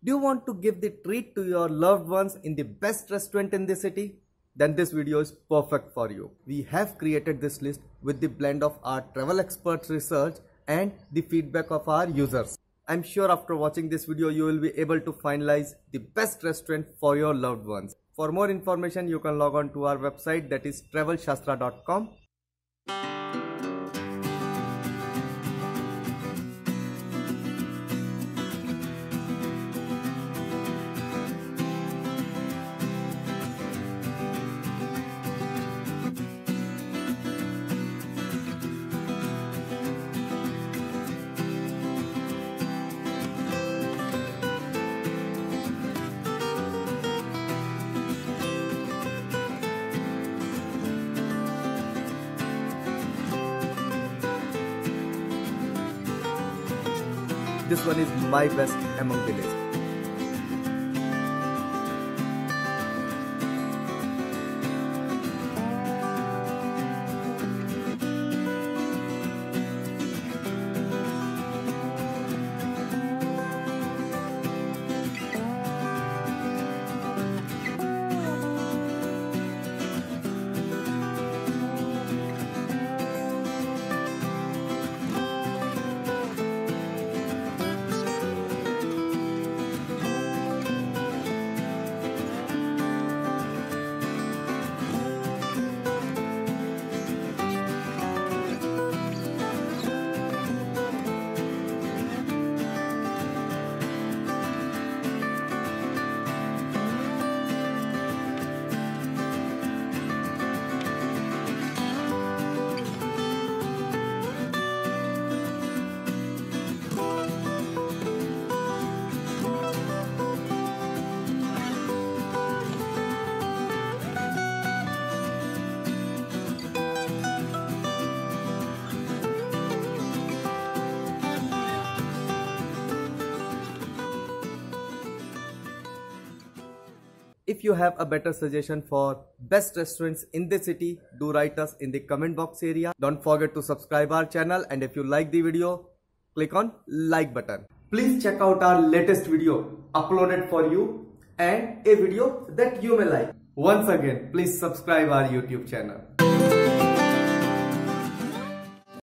Do you want to give the treat to your loved ones in the best restaurant in the city? Then this video is perfect for you. We have created this list with the blend of our travel experts research and the feedback of our users. I'm sure after watching this video you will be able to finalize the best restaurant for your loved ones. For more information you can log on to our website, that is travelshastra.com. This one is my best among the list. If you have a better suggestion for best restaurants in the city, do write us in the comment box area. Don't forget to subscribe our channel, and if you like the video, click on like button. Please check out our latest video uploaded for you and a video that you may like. Once again, please subscribe our YouTube channel.